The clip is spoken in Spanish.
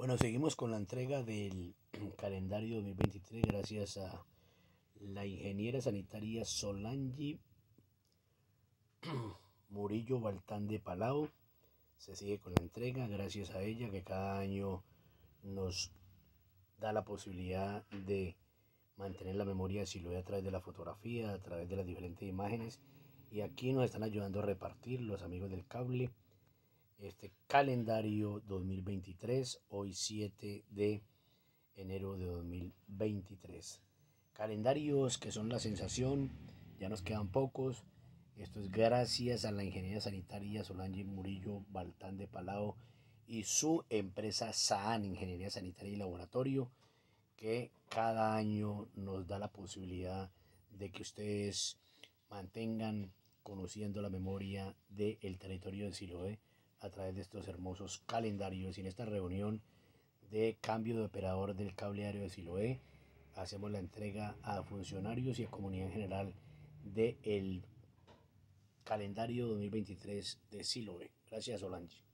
Bueno, seguimos con la entrega del calendario 2023 gracias a la ingeniera sanitaria Solange Murillo Baltán de Palau. Se sigue con la entrega gracias a ella que cada año nos da la posibilidad de mantener la memoria de Siloé a través de la fotografía, a través de las diferentes imágenes. Y aquí nos están ayudando a repartir los amigos del cable este calendario 2023, hoy 7 de enero de 2023. Calendarios que son la sensación, ya nos quedan pocos. Esto es gracias a la ingeniería sanitaria Solange Murillo Baltán de Palau y su empresa SAAN, Ingeniería Sanitaria y Laboratorio, que cada año nos da la posibilidad de que ustedes mantengan conociendo la memoria del territorio de Siloé a través de estos hermosos calendarios. Y en esta reunión de cambio de operador del cable aéreo de Siloé hacemos la entrega a funcionarios y a comunidad en general del calendario 2023 de Siloé. Gracias, Solange.